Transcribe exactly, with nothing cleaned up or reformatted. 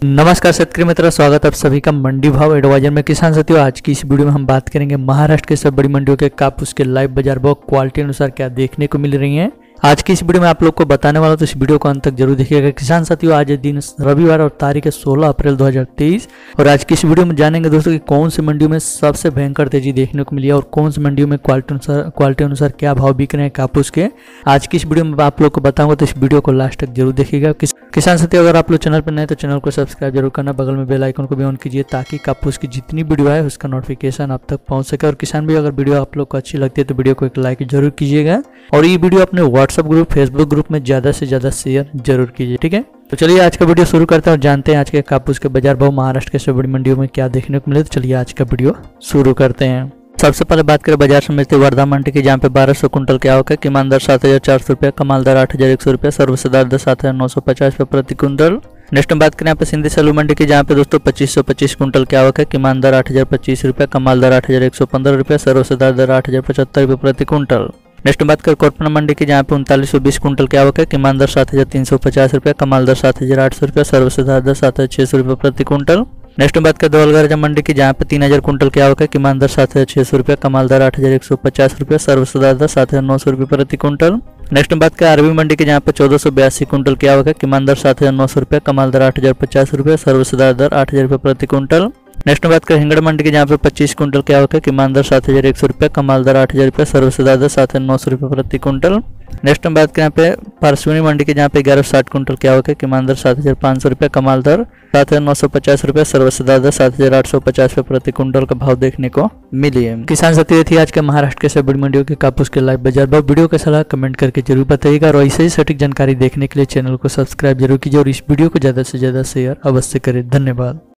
नमस्कार शेतकरी मित्र, स्वागत आप सभी का मंडी भाव एडवाइजर में। किसान साथियों, आज की इस वीडियो में हम बात करेंगे महाराष्ट्र के सब बड़ी मंडियों के कापूस के लाइव बाजार भाव क्वालिटी अनुसार क्या देखने को मिल रही हैं। आज की इस वीडियो में आप लोग को बताने वाला, तो इस वीडियो को अंत तक जरूर देखिएगा। किसान साथियों, आज दिन रविवार और तारीख है सोलह अप्रैल दो हज़ार तेईस और आज की इस वीडियो में जानेंगे दोस्तों कि कौन सी मंडियों में सबसे भयंकर तेजी देखने को मिली है और कौन सी मंडियों में क्वालिटी अनुसार क्वालिटी अनुसार क्या भाव बिक रहे हैं कापूस के। आज की इस वीडियो में आप लोग को बताऊंगा, तो इस वीडियो को लास्ट तक जरूर देखिएगा। किसान साथियों, अगर आप लोग चैनल पर नए तो चैनल को सब्सक्राइब जरूर करना, बगल में बेल आइकन को भी ऑन कीजिए ताकि कापूस की जितनी वीडियो है उसका नोटिफिकेशन आप तक पहुंच सके। और किसान भी, अगर वीडियो आप लोग को अच्छी लगती है तो वीडियो को एक लाइक जरूर कीजिएगा और ये वीडियो अपने व्हाट्सएप ग्रुप, फेसबुक ग्रुप में ज्यादा से ज्यादा शेयर जरूर कीजिए, ठीक है। तो चलिए आज का वीडियो शुरू करते हैं और जानते हैं आज के कापूस के बाजार भाव महाराष्ट्र के सब बड़ी मंडियों में क्या देखने को मिले। तो चलिए आज का वीडियो शुरू करते हैं। सबसे पहले बात करें बाजार समिति वर्धा मंडी की, जहाँ पे बारह सौ कुंटल की आवक है। किमान दर सात हजार चार सौ रुपया, कमाल दर आठ हजार एक सौ रुपया, सर्वसाधारण दर सात हजार नौ सौ पचास रुपये प्रति कुंटल। नेक्स्ट में बात करें यहाँ पे सिंधी सलू मंडी की, जहाँ पे दोस्तों पच्चीस सौ पच्चीस कुंटल की आवक है। किमान दर आठ हजार पच्चीस रुपया, कमाल दर आठ हजार एक सौ पंद्रह रुपया, सर्वसाधारण दर आठ हजार पचहत्तर रुपये प्रति कुंटल। नेक्स्ट बात करें कोरपना मंडी की, जहाँ पे उनतालीस सौ बीस कुंटल की आवक है। किमान दर सात हजार तीन सौ पचास रुपया, कमाल दर सात हजार आठ सौ रुपया, सर्वसाधारण दर सात हजार छह सौ रुपये प्रति कुंटल। नेक्स्ट बात करें दौलगरजा मंडी की, जहाँ पे तीन हजार कुंटल की आवक है। किमान दर सात हजार छह सौ रुपया, कमाल दर आठ हजार एक सौ पचास रुपया, सर्वसाधारण दर सात हजार नौ सौ रुपये प्रति कुंटल। नेक्स्ट बात करें अरबी मंडी की, जहाँ पे चौदह सौ बयासी कुंटल की आवक है। किमान दर सात हजार नौ सौ रुपया, कमाल दर आठ हजार पचास रुपया, सर्वसाधारण दर आठ हजार रुपये प्रति कुंटल। नेक्स्ट बात करें हिंगड़ मंडी की, जहाँ पे पच्चीस कुंटल की आवक है। किमान दर सात हजार एक सौ रुपया, कमाल दर आठ हजार रुपया, सर्वसाधारण दर सात हजार नौ सौ रुपये प्रति कुंटल। नेक्स्ट बात करें यहाँ पे परसुनी मंडी की, जहाँ पे ग्यारह सौ साठ कुंटल की आवक है। किमान दर सात हजार पाँच सौ रुपया, कमाल दर सात हजार नौ सौ पचास रुपया, सर्वसाधारण दर सात हजार आठ सौ पचास रुपये प्रति कुंटल का भाव देखने को मिली है। किसान साथियों, थी आज के महाराष्ट्र के सब बड़ी मंडियों के कापूस के लाइव बाजार भाव। वीडियो का सलाह कमेंट करके जरूर बताइएगा और ऐसे ही सटीक जानकारी देखने के लिए चैनल को सब्सक्राइब जरूर कीजिए और इस वीडियो को ज्यादा से ज्यादा शेयर अवश्य करें। धन्यवाद।